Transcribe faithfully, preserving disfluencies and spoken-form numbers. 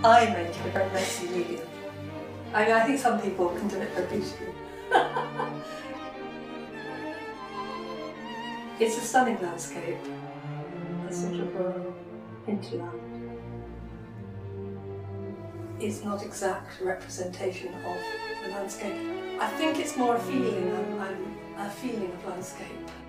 I make it a very messy medium. I mean, I think some people can do it very beautifully. It's a stunning landscape, a sort of rural hinterland. It's not exact representation of the landscape. I think it's more a feeling, I'm, I'm a feeling of landscape.